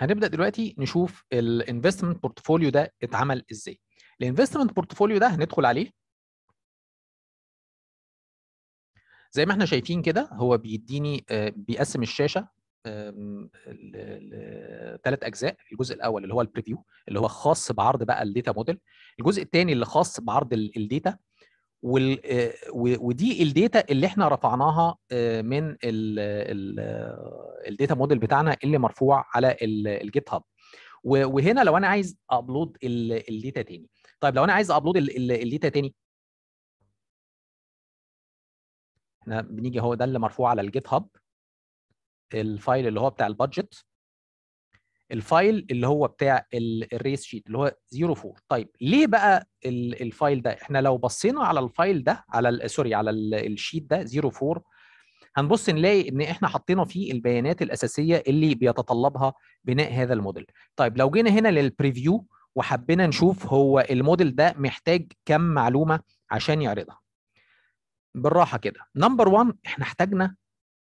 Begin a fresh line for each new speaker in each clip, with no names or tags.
هنبدأ دلوقتي نشوف الانفستمنت بورتفوليو ده اتعمل ازاي. الانفستمنت بورتفوليو ده هندخل عليه زي ما احنا شايفين كده. هو بيديني بيقسم الشاشة لثلاث اجزاء. الجزء الاول اللي هو البريفيو اللي هو خاص بعرض بقى الداتا موديل. الجزء الثاني اللي خاص بعرض الداتا، ودي الداتا اللي احنا رفعناها من الداتا موديل بتاعنا اللي مرفوع على الجيت هاب. وهنا لو انا عايز ابلود الداتا تاني. طيب لو انا عايز ابلود الداتا تاني، احنا بنيجي، هو ده اللي مرفوع على الجيت هاب. الفايل اللي هو بتاع البادجت، الفايل اللي هو بتاع الريس شيت اللي هو 04. طيب ليه بقى الفايل ده؟ احنا لو بصينا على الفايل ده، على سوري، على الشيت ده 04، هنبص نلاقي ان احنا حطينا فيه البيانات الاساسيه اللي بيتطلبها بناء هذا الموديل. طيب لو جينا هنا للبريفيو وحبينا نشوف هو الموديل ده محتاج كم معلومه عشان يعرضها، بالراحه كده. نمبر 1، احنا احتاجنا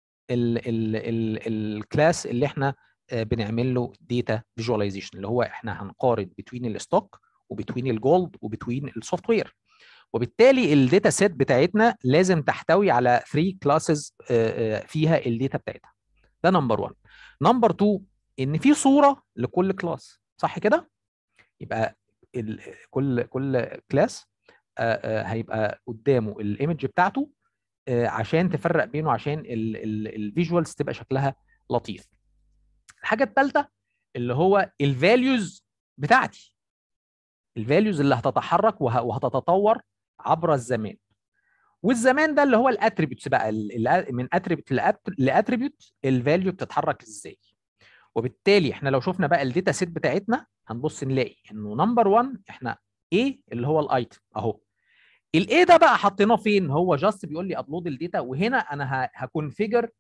الكلاس اللي احنا بنعمل له داتا فيجواليزيشن، اللي هو احنا هنقارن بين الستوك وبين الجولد وبين السوفت وير. وبالتالي الداتا سيت بتاعتنا لازم تحتوي على 3 كلاسز فيها الداتا بتاعتها. ده نمبر 1. نمبر 2، ان في صوره لكل كلاس، صح كده؟ يبقى كل كلاس هيبقى قدامه الايمج بتاعته عشان تفرق بينه، عشان الفيجوالز تبقى شكلها لطيف. الحاجه الثالثه اللي هو الفاليوز بتاعتي، الفاليوز اللي هتتحرك وهتتطور عبر الزمان. والزمان ده اللي هو الاتريبيوتس بقى، من اتريبيوت لاتريبيوت الفاليو بتتحرك ازاي. وبالتالي احنا لو شفنا بقى الداتا سيت بتاعتنا هنبص نلاقي انه نمبر 1 احنا ايه اللي هو الايتم اهو. الايه ده بقى حطيناه فين؟ هو جاست بيقول لي ابلود الداتا، وهنا انا هكونفيجر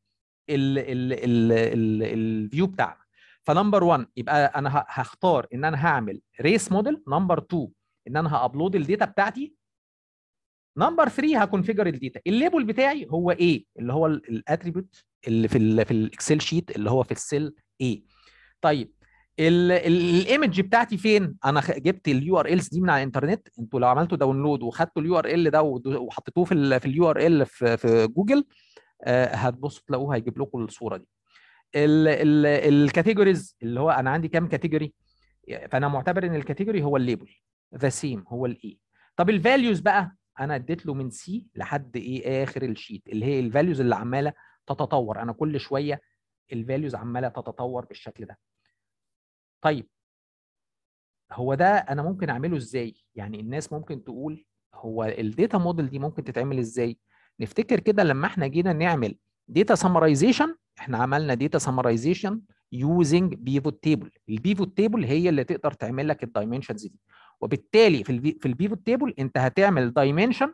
الفيو بتاعنا. فنمبر 1 يبقى انا هختار ان انا هعمل ريس موديل. نمبر 2 ان انا هابلود الداتا بتاعتي. نمبر 3 هكونفيجر الداتا. الليبل بتاعي هو ايه؟ اللي هو الاتريبيوت اللي في الاكسل شيت اللي هو في السيل ايه. طيب الايمج بتاعتي فين؟ انا جبت اليو ار الز دي من على الانترنت. انتوا لو عملتوا داونلود وخدتوا اليو ار ال ده وحطيتوه في اليو ار ال في جوجل، هتبصوا تلاقوه هيجيب لكم الصوره دي. الكاتيجوريز اللي هو انا عندي كام كاتيجوري، فانا معتبر ان الكاتيجوري هو الليبل، ذا سيم هو الاي. طب الفاليوز بقى انا اديت له من سي لحد ايه اخر الشيت، اللي هي الفاليوز اللي عماله تتطور. انا كل شويه الفاليوز عماله تتطور بالشكل ده. طيب هو ده انا ممكن اعمله ازاي؟ يعني الناس ممكن تقول هو الداتا موديل دي ممكن تتعمل ازاي؟ نفتكر كده لما احنا جينا نعمل داتا سمرايزيشن، احنا عملنا داتا سمرايزيشن يوزنج بيفوت تيبل. البيفوت تيبل هي اللي تقدر تعمل لك الدايمنشنز دي. وبالتالي في البيفوت تيبل انت هتعمل دايمنشن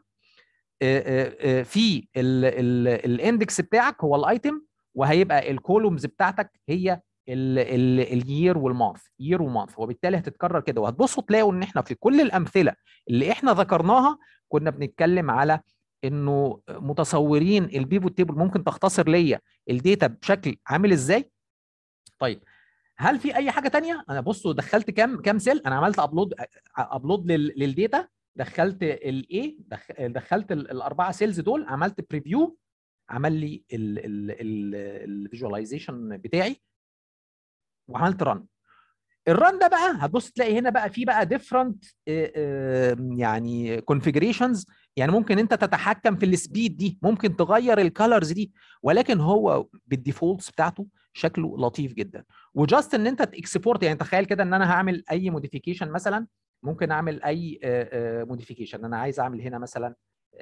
في الاندكس بتاعك هو الايتم، وهيبقى الكولومز بتاعتك هي اليير والمانث، يير ومانث. وبالتالي هتتكرر كده، وهتبصوا تلاقوا ان احنا في كل الامثله اللي احنا ذكرناها كنا بنتكلم على انه متصورين البيفوت تيبل ممكن تختصر ليا الداتا بشكل عامل ازاي. طيب هل في اي حاجه تانية؟ انا بصوا دخلت كام سيل، انا عملت ابلود للداتا، دخلت الايه، دخلت الاربعه سيلز دول، عملت بريفيو، عمل لي الفيجواليزيشن بتاعي، وعملت رن. الرن ده بقى هتبص تلاقي هنا بقى في بقى ديفرنت يعني كونفيجريشنز. يعني ممكن انت تتحكم في السبيد دي، ممكن تغير الكالرز دي، ولكن هو بالديفولتس بتاعته شكله لطيف جدا. وجاست ان انت تكسبورت، يعني تخيل كده ان انا هعمل اي موديفيكيشن مثلا. ممكن اعمل اي موديفيكيشن. انا عايز اعمل هنا مثلا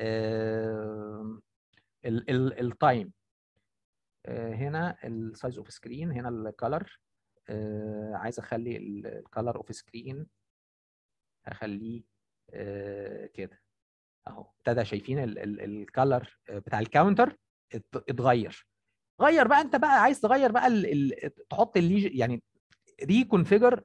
التايم، هنا السايز اوف سكرين، هنا الكالر. عايز اخلي الكالر اوف سكرين، هخليه كده اهو. ابتدى شايفين الكالر بتاع الكاونتر اتغير. غير بقى انت بقى عايز تغير بقى تحط يعني ريكونفيجر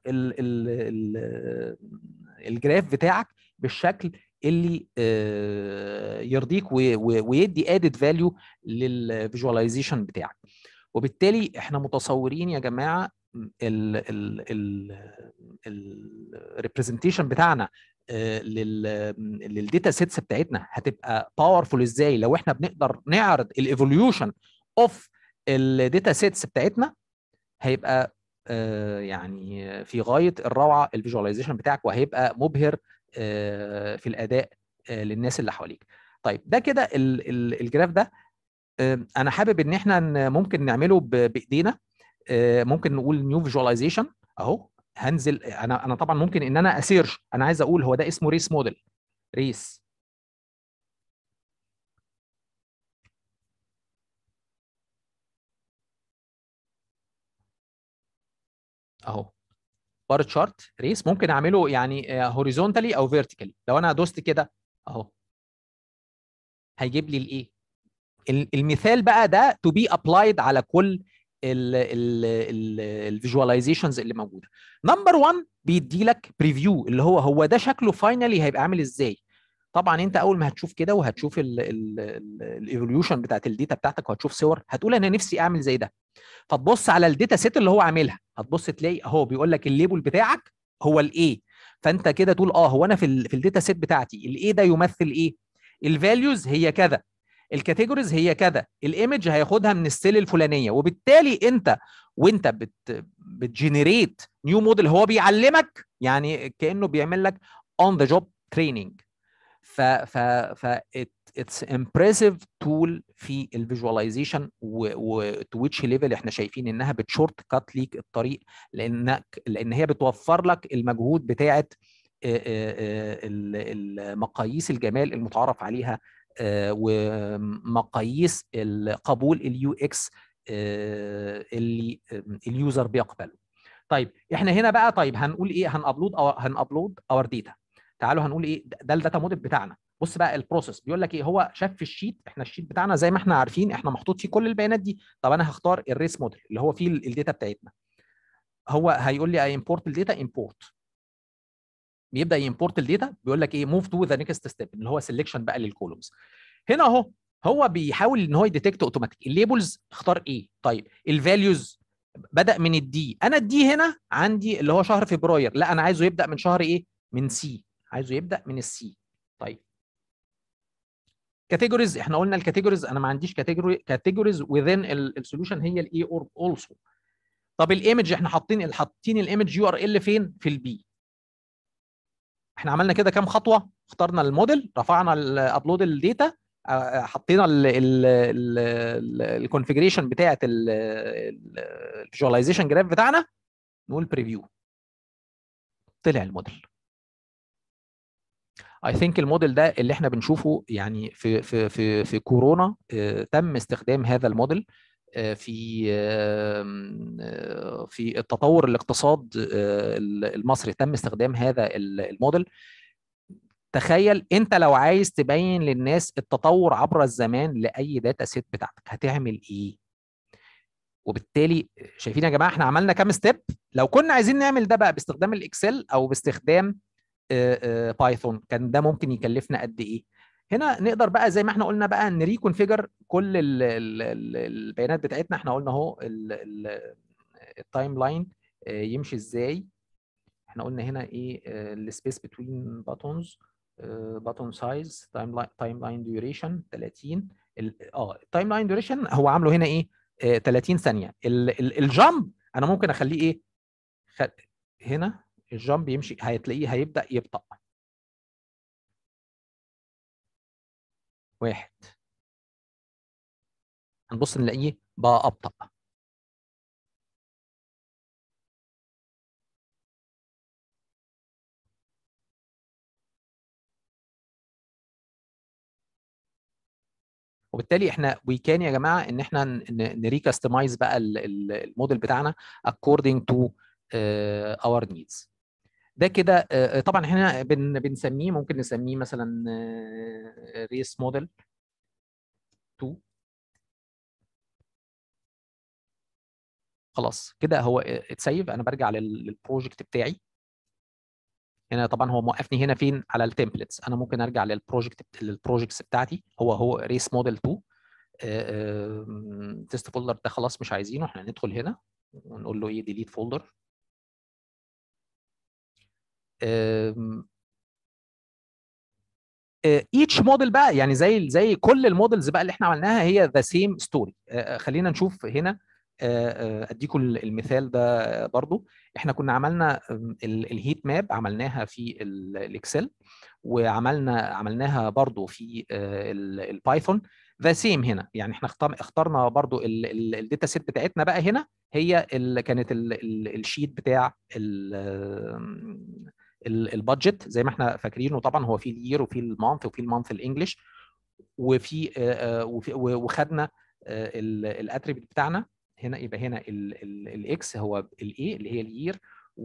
الجراف بتاعك بالشكل اللي يرضيك ويدي ادد فاليو للفيجواليزيشن بتاعك. وبالتالي احنا متصورين يا جماعه الريبريزنتيشن بتاعنا للداتا سيتس بتاعتنا هتبقى باورفول ازاي لو احنا بنقدر نعرض الايفوليوشن اوف الداتا سيتس بتاعتنا، هيبقى يعني في غايه الروعه الفيجواليزيشن بتاعك، وهيبقى مبهر في الاداء للناس اللي حواليك. طيب ده كده الجراف ده انا حابب ان احنا ممكن نعمله بايدينا. ممكن نقول نيو فيجواليزيشن اهو. هنزل انا طبعا ممكن ان انا اسيرش، انا عايز اقول هو ده اسمه ريس موديل. ريس اهو. بار تشارت ريس ممكن اعمله يعني هوريزونتالي او فيرتيكالي. لو انا دوست كده اهو هيجيب لي الايه، المثال بقى ده تو بي ابلايد على كل الفيجواليزيشنز اللي موجوده. نمبر 1 بيدي لك بريفيو اللي هو ده شكله فاينلي هيبقى عامل ازاي. طبعا انت اول ما هتشوف كده وهتشوف الايفوليوشن بتاعت الداتا بتاعتك وهتشوف صور، هتقول انا نفسي اعمل زي ده. فتبص على الداتا سيت اللي هو عاملها، هتبص تلاقي اهو بيقول لك الليبل بتاعك هو الايه. فانت كده تقول هو انا في الداتا سيت بتاعتي الايه ده يمثل ايه. الفاليوز هي كذا، الكاتيجوريز هي كذا، الايمج هياخدها من السيل الفلانيه. وبالتالي انت وانت بتجنريت نيو موديل هو بيعلمك، يعني كانه بيعمل لك اون ذا جوب تريننج. ف اتس امبرسيف تول في الفيجواليزيشن، وتو ويتش ليفل احنا شايفين انها بتشورت كات ليك الطريق، لان هي بتوفر لك المجهود بتاعه المقاييس الجمال المتعارف عليها، ومقاييس قبول اليو اكس اللي اليوزر بيقبله. طيب احنا هنا بقى طيب هنقول ايه، هنابلود اور داتا. تعالوا هنقول ايه ده الداتا موديل بتاعنا. بص بقى البروسيس بيقول لك ايه، هو شاف في الشيت، احنا الشيت بتاعنا زي ما احنا عارفين احنا محطوط فيه كل البيانات دي. طب انا هختار الريس موديل اللي هو فيه الداتا بتاعتنا. هو هيقول لي امبورت الداتا، امبورت. بيبدا يمبورت الداتا، بيقول لك ايه موف تو ذا نيكست ستيب اللي هو سelection بقى للكولومز. هنا اهو هو بيحاول ان هو يديتكت اوتوماتيك. الليبلز اختار ايه. طيب الفاليوز بدأ من الدي، انا الدي هنا عندي اللي هو شهر فبراير، لا انا عايزه يبدأ من شهر ايه، من سي، عايزه يبدأ من السي. طيب كاتيجوريز، احنا قلنا الكاتيجوريز انا ما عنديش كاتيجوريز within السوليوشن هي الاي اور اولسو. طب الايمج احنا حاطين الايمج يو ار ال فين، في البي. احنا عملنا كده كام خطوه، اخترنا الموديل، رفعنا الابلود الداتا، حطينا الكونفيجريشن بتاعه الفيجواليزيشن جراف بتاعنا، نقول بريفيو، طلع الموديل. اي ثينك الموديل ده اللي احنا بنشوفه يعني في كورونا تم استخدام هذا الموديل في التطور الاقتصاد المصري، تم استخدام هذا الموديل. تخيل انت لو عايز تبين للناس التطور عبر الزمان لاي داتا سيت بتاعتك هتعمل ايه. وبالتالي شايفين يا جماعه احنا عملنا كام ستيب. لو كنا عايزين نعمل ده بقى باستخدام الاكسل او باستخدام بايثون، كان ده ممكن يكلفنا قد ايه. هنا نقدر بقى زي ما احنا قلنا بقى نريكونفيجر كل البيانات بتاعتنا. احنا قلنا اهو التايم لاين يمشي ازاي. احنا قلنا هنا ايه السبيس بتوين باتونز، باتون سايز، تايم لاين ديوريشن 30. التايم لاين ديوريشن هو عامله هنا ايه 30 ثانيه. الجامب انا ممكن اخليه ايه هنا الجامب يمشي، هتلاقيه هيبدا يبطأ. واحد، هنبص نلاقيه بقى ابطأ. وبالتالي احنا وي كان يا جماعه ان احنا نريكاستمايز بقى الموديل بتاعنا according to our needs. ده كده طبعا احنا بنسميه، ممكن نسميه مثلا ريس موديل 2. خلاص كده هو اتسيف. انا برجع للبروجكت بتاعي. هنا طبعا هو موقفني هنا فين على التمبلتس. انا ممكن ارجع للبروجكتس بتاعتي. هو ريس موديل 2. تيست فولدر ده خلاص مش عايزينه، احنا ندخل هنا ونقول له ايه ديليت فولدر. ايتش موديل بقى يعني زي كل المودلز بقى اللي احنا عملناها هي ذا سيم ستوري. خلينا نشوف هنا. اديكم المثال ده برضو. احنا كنا عملنا الهيت ماب، عملناها في الاكسل، عملناها برضو في البايثون. ذا سيم هنا، يعني احنا اخترنا برضو الداتا سيت بتاعتنا بقى هنا، هي كانت الشيت بتاع البادجت زي ما احنا فاكرين. وطبعا هو في الير وفي المانث وفي المانث الانجليش، وخدنا الاتريبيوت بتاعنا هنا. يبقى هنا الاكس هو الاي اللي هي الير،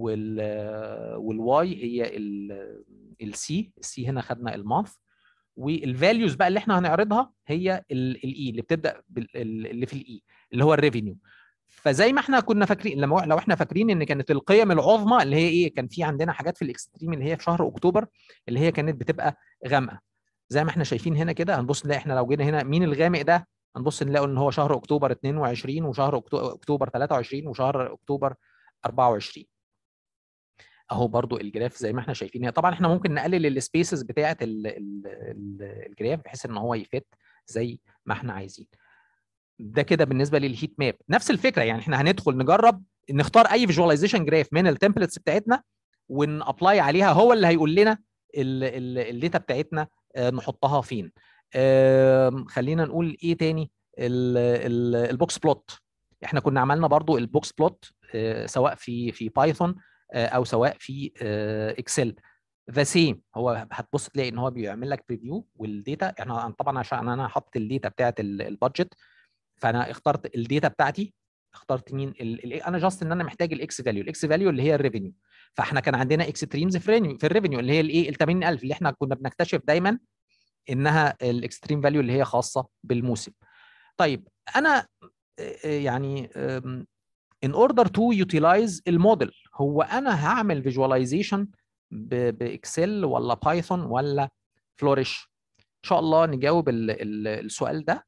والواي هي السي هنا خدنا المانث، والفاليوز بقى اللي احنا هنعرضها هي الاي اللي بتبدا اللي في الاي اللي هو الريفينيو. فزي ما احنا كنا فاكرين، لو احنا فاكرين ان كانت القيم العظمى اللي هي ايه، كان في عندنا حاجات في الاكستريم اللي هي في شهر اكتوبر اللي هي كانت بتبقى غامقه زي ما احنا شايفين هنا كده. هنبص نلاقي احنا لو جينا هنا مين الغامق ده، هنبص نلاقي ان هو شهر اكتوبر 22 وشهر اكتوبر 23 وشهر اكتوبر 24 اهو. برضو الجراف زي ما احنا شايفين. طبعا احنا ممكن نقلل السبيسز بتاعه الجراف بحيث ان هو يفت زي ما احنا عايزين. ده كده بالنسبه للهيت ماب. نفس الفكره، يعني احنا هندخل نجرب نختار اي فيجواليزيشن جراف من التمبلتس بتاعتنا ونابلاي عليها، هو اللي هيقول لنا الداتا بتاعتنا نحطها فين. خلينا نقول ايه تاني. البوكس بلوت، احنا كنا عملنا برضو البوكس بلوت سواء في بايثون او سواء في اكسل. ذا سيم، هو هتبص تلاقي ان هو بيعمل لك بريفيو والداتا. احنا طبعا عشان انا حاطط الداتا بتاعت البادجت، فانا اخترت الداتا بتاعتي. اخترت مين انا جاست ان انا محتاج الاكس فاليو اللي هي الريفينيو. فاحنا كان عندنا اكستريمز في الريفينيو اللي هي الايه ال 80000 اللي احنا كنا بنكتشف دايما انها الاكستريم فاليو اللي هي خاصه بالموسم. طيب انا يعني in order to utilize الموديل، هو انا هعمل فيجواليزيشن باكسل ولا بايثون ولا فلوريش؟ ان شاء الله نجاوب السؤال ده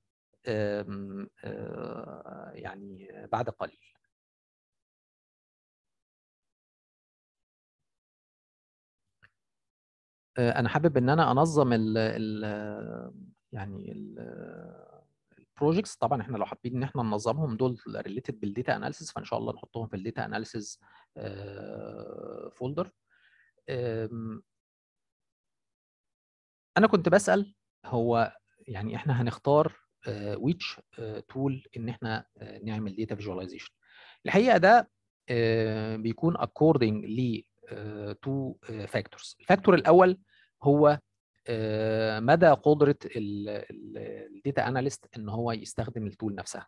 يعني بعد قليل. انا حابب ان انا انظم يعني البروجكتس. طبعا احنا لو حابين ان احنا ننظمهم دول ريليتد بالديتا اناليسيس، فان شاء الله نحطهم في الداتا اناليسيس فولدر. انا كنت بسأل هو يعني احنا هنختار which tool ان احنا نعمل data visualization. الحقيقة ده بيكون according ل two factors. الفاكتور الأول هو مدى قدرة الداتا اناليست ان هو يستخدم التول نفسها.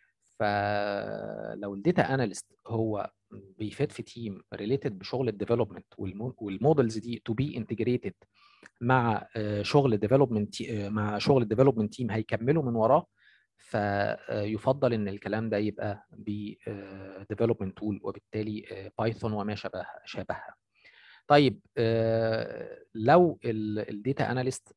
فلو الداتا اناليست هو بيفيد في تيم ريليتد بشغل الديفلوبمنت والمودلز دي تو بي انتجريتد مع شغل الديفلوبمنت تيم هيكملوا من وراه، فيفضل ان الكلام ده يبقى ب ديفلوبمنت تول، وبالتالي بايثون وما شابهها. طيب لو الداتا اناليست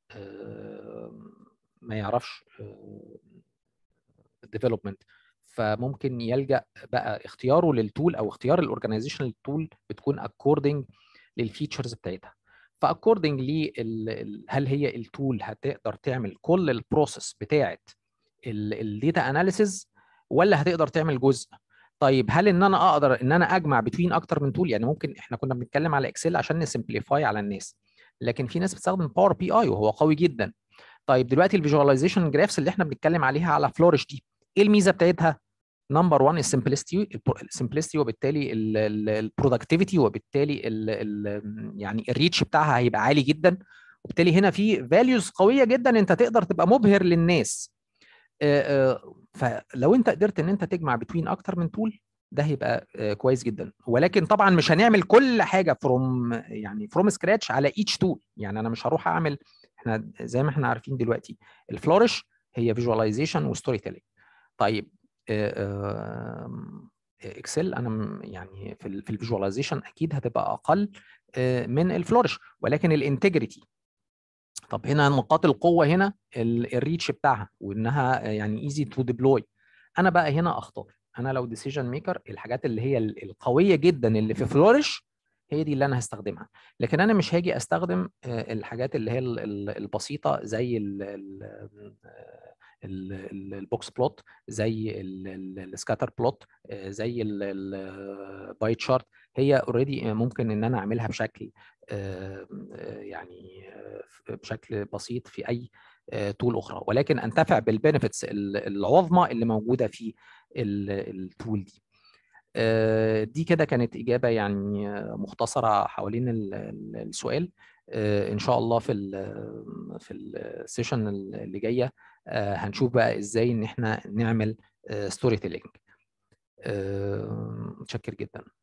ما يعرفش الديفلوبمنت، فممكن يلجأ بقى اختياره للتول او اختيار الاورجنايزيشن للتول بتكون اكوردنج للفيتشرز بتاعتها. فاكوردنج هل هي التول هتقدر تعمل كل البروسيس بتاعت الداتا اناليسز ولا هتقدر تعمل جزء؟ طيب هل ان انا اقدر ان انا اجمع بين اكتر من تول؟ يعني ممكن احنا كنا بنتكلم على اكسل عشان نسمبليفاي على الناس، لكن في ناس بتستخدم باور بي اي وهو قوي جدا. طيب دلوقتي الفيجواليزيشن جرافس اللي احنا بنتكلم عليها على فلورش دي، ايه الميزه بتاعتها؟ نمبر 1 السمبلستي، وبالتالي البرودكتيفيتي، وبالتالي يعني الريتش بتاعها هيبقى عالي جدا، وبالتالي هنا في فاليوز قويه جدا انت تقدر تبقى مبهر للناس. فلو انت قدرت ان انت تجمع بين اكتر من تول ده هيبقى كويس جدا. ولكن طبعا مش هنعمل كل حاجه فروم سكراتش على ايتش تول. يعني انا مش هروح اعمل، احنا زي ما احنا عارفين دلوقتي الفلورش هي فيجواليزيشن وستوري تيلينج. طيب اكسل انا يعني في الفيجواليزيشن اكيد هتبقى اقل من الفلورش، ولكن الانتجريتي، طب هنا نقاط القوه هنا الريتش بتاعها وانها يعني ايزي تو ديبلوي. انا بقى هنا اختار انا لو ديسيجن ميكر، الحاجات اللي هي القويه جدا اللي في فلورش هي دي اللي انا هستخدمها. لكن انا مش هاجي استخدم الحاجات اللي هي البسيطه زي البوكس بلوت، زي السكاتر بلوت، زي الباي تشارت. هي اوريدي ممكن ان انا اعملها بشكل يعني بشكل بسيط في اي تول اخرى، ولكن انتفع بالبنفيتس العظمى اللي موجوده في التول دي. دي كده كانت إجابة يعني مختصرة حوالين السؤال. إن شاء الله في السيشن اللي جاية هنشوف بقى إزاي إن إحنا نعمل ستوري تيلينج. متشكر جدا.